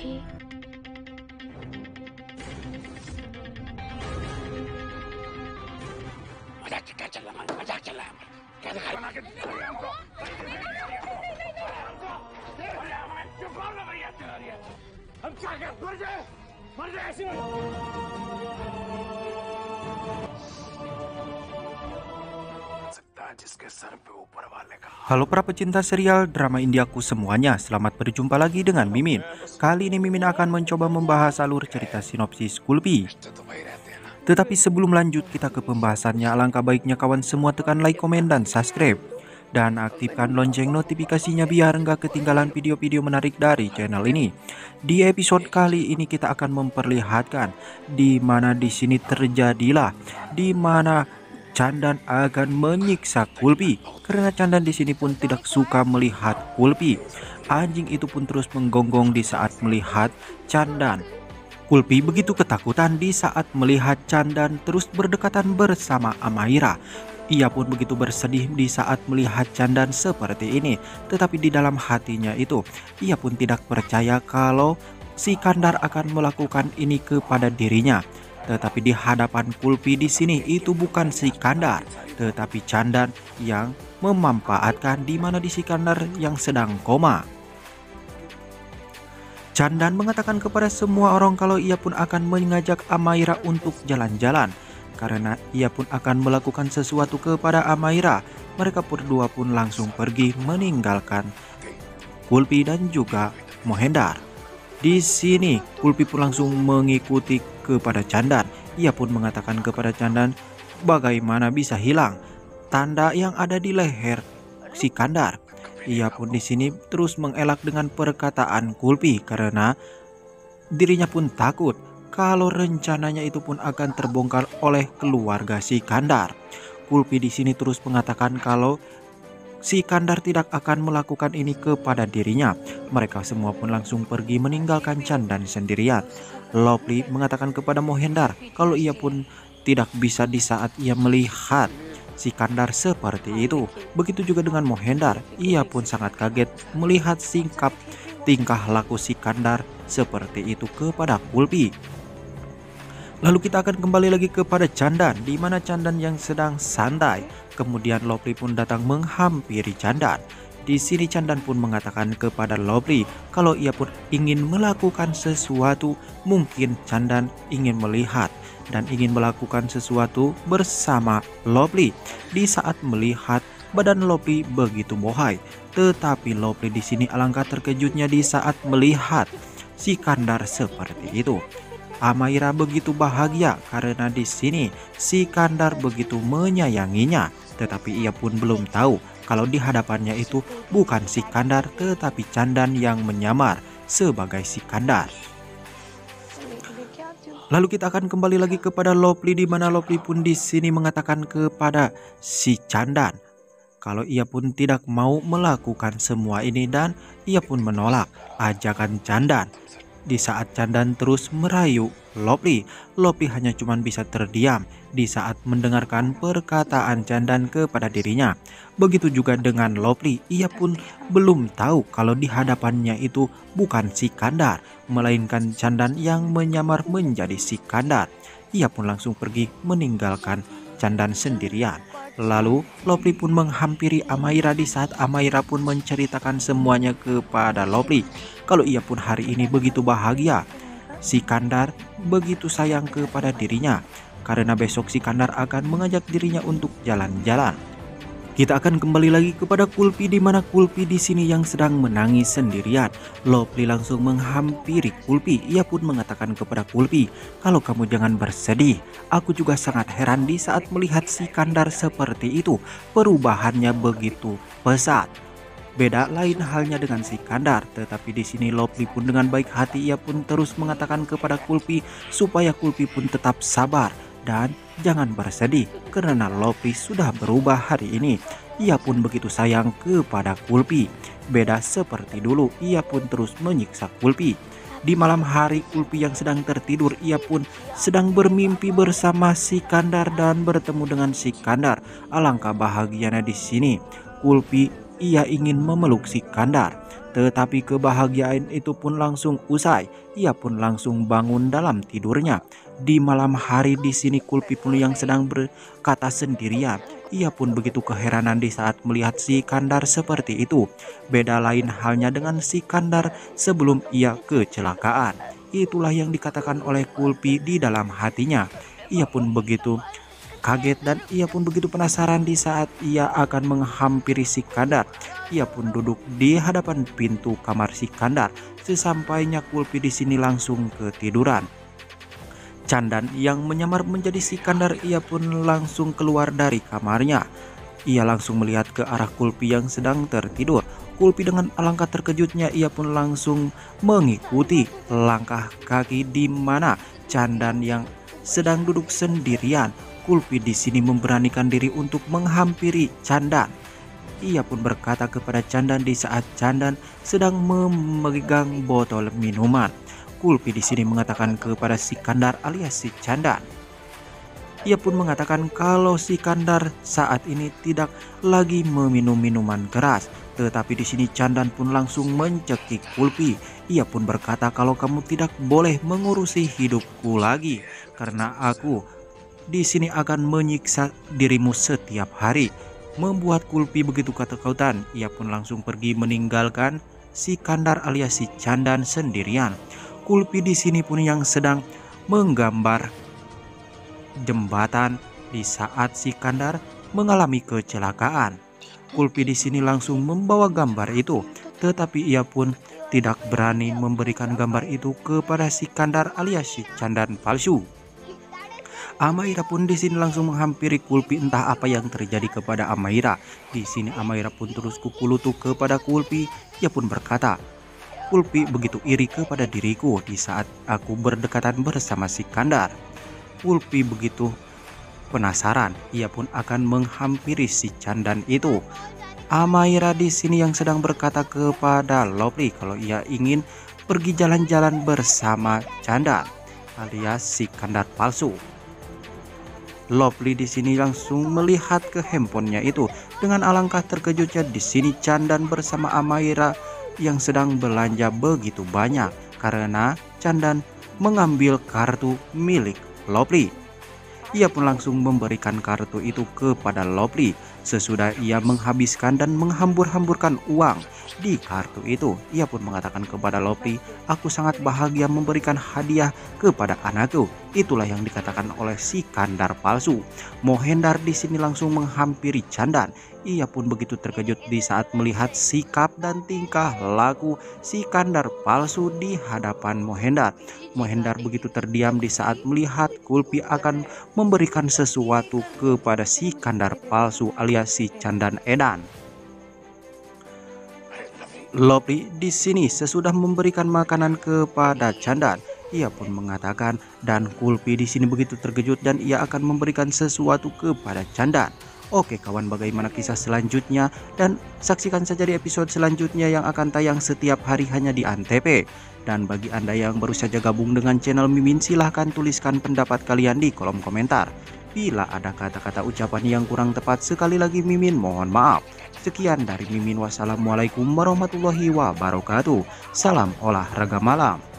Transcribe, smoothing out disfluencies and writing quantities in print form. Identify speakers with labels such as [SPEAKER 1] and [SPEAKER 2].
[SPEAKER 1] Kulpi.
[SPEAKER 2] Halo para pecinta serial drama Indiaku semuanya, selamat berjumpa lagi dengan Mimin. Kali ini Mimin akan mencoba membahas alur cerita sinopsis Kulpi. Tetapi sebelum lanjut kita ke pembahasannya, alangkah baiknya kawan semua tekan like, komen, dan subscribe. Dan aktifkan lonceng notifikasinya biar nggak ketinggalan video-video menarik dari channel ini. Di episode kali ini kita akan memperlihatkan di mana di sini terjadilah di mana Chandan akan menyiksa Kulpi karena Chandan di sini pun tidak suka melihat Kulpi. Anjing itu pun terus menggonggong di saat melihat Chandan. Kulpi begitu ketakutan di saat melihat Chandan terus berdekatan bersama Amaira. Ia pun begitu bersedih di saat melihat Chandan seperti ini. Tetapi di dalam hatinya itu, ia pun tidak percaya kalau si Kandar akan melakukan ini kepada dirinya. Tetapi di hadapan Kulpi di sini itu bukan si Kandar, tetapi Chandan yang memanfaatkan di mana di si Kandar yang sedang koma. Chandan mengatakan kepada semua orang kalau ia pun akan mengajak Amaira untuk jalan-jalan. Karena ia pun akan melakukan sesuatu kepada Amaira. Mereka berdua pun langsung pergi meninggalkan Kulpi dan juga Mohendar. Di sini Kulpi pun langsung mengikuti kepada Chandan. Ia pun mengatakan kepada Chandan bagaimana bisa hilang tanda yang ada di leher si Kandar. Ia pun di sini terus mengelak dengan perkataan Kulpi karena dirinya pun takut kalau rencananya itu pun akan terbongkar oleh keluarga si Kandar. Kulpi di sini terus mengatakan kalau si Kandar tidak akan melakukan ini kepada dirinya. Mereka semua pun langsung pergi meninggalkan Chandan sendirian. Lovely mengatakan kepada Mohendar kalau ia pun tidak bisa di saat ia melihat si Kandar seperti itu. Begitu juga dengan Mohendar, ia pun sangat kaget melihat tingkah laku si Kandar seperti itu kepada Kulpi. Lalu kita akan kembali lagi kepada Chandan, di mana Chandan yang sedang santai. Kemudian Lovely pun datang menghampiri Chandan. Di sini Chandan pun mengatakan kepada Lovely kalau ia pun ingin melakukan sesuatu. Mungkin Chandan ingin melihat dan ingin melakukan sesuatu bersama Lovely. Di saat melihat badan Lovely begitu bohai, tetapi Lovely di sini alangkah terkejutnya di saat melihat si Kandar seperti itu. Amaira begitu bahagia karena di sini si Kandar begitu menyayanginya, tetapi ia pun belum tahu kalau di hadapannya itu bukan si Kandar tetapi Chandan yang menyamar sebagai si Kandar. Lalu kita akan kembali lagi kepada Lovely, di mana Lovely pun di sini mengatakan kepada si Chandan kalau ia pun tidak mau melakukan semua ini dan ia pun menolak ajakan Chandan. Di saat Chandan terus merayu Lovely, Lovely hanya cuma bisa terdiam di saat mendengarkan perkataan Chandan kepada dirinya. Begitu juga dengan Lovely, ia pun belum tahu kalau di hadapannya itu bukan si Kandar, melainkan Chandan yang menyamar menjadi si Kandar. Ia pun langsung pergi meninggalkan Chandan sendirian. Lalu Lovely pun menghampiri Amaira di saat Amaira pun menceritakan semuanya kepada Lovely kalau ia pun hari ini begitu bahagia. Si Kandar begitu sayang kepada dirinya karena besok si Kandar akan mengajak dirinya untuk jalan-jalan. Kita akan kembali lagi kepada Kulpi, di mana Kulpi di sini yang sedang menangis sendirian. Lovely langsung menghampiri Kulpi. Ia pun mengatakan kepada Kulpi, kalau kamu jangan bersedih. Aku juga sangat heran di saat melihat si Kandar seperti itu. Perubahannya begitu pesat. Beda lain halnya dengan si Kandar, tetapi di sini Lovely pun dengan baik hati ia pun terus mengatakan kepada Kulpi supaya Kulpi pun tetap sabar dan jangan bersedih karena Lovely sudah berubah hari ini. Ia pun begitu sayang kepada Kulpi. Beda seperti dulu, ia pun terus menyiksa Kulpi. Di malam hari Kulpi yang sedang tertidur, ia pun sedang bermimpi bersama si Kandar dan bertemu dengan si Kandar. Alangkah bahagianya di sini. Kulpi ia ingin memeluk si Kandar, Tetapi kebahagiaan itu pun langsung usai. Ia pun langsung bangun dalam tidurnya. Di malam hari di sini Kulpi pun yang sedang berkata sendirian. Ia pun begitu keheranan di saat melihat si Kandar seperti itu. Beda lain halnya dengan si Kandar sebelum ia kecelakaan. Itulah yang dikatakan oleh Kulpi di dalam hatinya. Ia pun begitu kaget dan ia pun begitu penasaran di saat ia akan menghampiri si Kandar. Ia pun duduk di hadapan pintu kamar si Kandar. Sesampainya Kulpi di sini langsung ketiduran. Candan yang menyamar menjadi si Kandar ia pun langsung keluar dari kamarnya. Ia langsung melihat ke arah Kulpi yang sedang tertidur. Kulpi dengan alangkah terkejutnya ia pun langsung mengikuti langkah kaki di mana Candan yang sedang duduk sendirian. Kulpi di sini memberanikan diri untuk menghampiri Candan. Ia pun berkata kepada Candan di saat Candan sedang memegang botol minuman. Kulpi di sini mengatakan kepada si Kandar alias si Candan. Ia pun mengatakan kalau si Kandar saat ini tidak lagi meminum minuman keras. Tetapi di sini Candan pun langsung mencekik Kulpi. Ia pun berkata kalau kamu tidak boleh mengurusi hidupku lagi karena aku di sini akan menyiksa dirimu setiap hari. Membuat Kulpi begitu ketakutan. Ia pun langsung pergi meninggalkan si Kandar alias si Candan sendirian. Kulpi di sini pun yang sedang menggambar jembatan di saat si Kandar mengalami kecelakaan. Kulpi di sini langsung membawa gambar itu, tetapi ia pun tidak berani memberikan gambar itu kepada si Kandar alias si Candan palsu. Amaira pun di sini langsung menghampiri Kulpi, entah apa yang terjadi kepada Amaira. Di sini Amaira pun terus kukulutu kepada Kulpi. Ia pun berkata, Kulpi begitu iri kepada diriku di saat aku berdekatan bersama si Kandar. Kulpi begitu penasaran. Ia pun akan menghampiri si Candan itu. Amaira di sini yang sedang berkata kepada Lovely kalau ia ingin pergi jalan-jalan bersama Candan alias si Kandar palsu. Lovely di sini langsung melihat ke handphonenya itu. Dengan alangkah terkejutnya di sini Candan bersama Amaira yang sedang belanja begitu banyak karena Candan mengambil kartu milik Lovely. Ia pun langsung memberikan kartu itu kepada Lovely. Sesudah ia menghabiskan dan menghambur-hamburkan uang di kartu itu, ia pun mengatakan kepada Lovely, aku sangat bahagia memberikan hadiah kepada anakku. Itulah yang dikatakan oleh si Kandar palsu. Mohendar di sini langsung menghampiri Candan. Ia pun begitu terkejut di saat melihat sikap dan tingkah laku si Kandar palsu di hadapan Mohendar. Mohendar begitu terdiam di saat melihat Kulpi akan memberikan sesuatu kepada si Kandar palsu alias si Candan Edan. Lovely di sini sesudah memberikan makanan kepada Candan, ia pun mengatakan dan Kulpi di sini begitu terkejut dan ia akan memberikan sesuatu kepada Candan. Oke kawan, bagaimana kisah selanjutnya dan saksikan saja di episode selanjutnya yang akan tayang setiap hari hanya di Antv. Dan bagi Anda yang baru saja gabung dengan channel Mimin, silahkan tuliskan pendapat kalian di kolom komentar. Bila ada kata-kata ucapan yang kurang tepat, sekali lagi Mimin mohon maaf. Sekian dari Mimin, wassalamualaikum warahmatullahi wabarakatuh. Salam olahraga malam.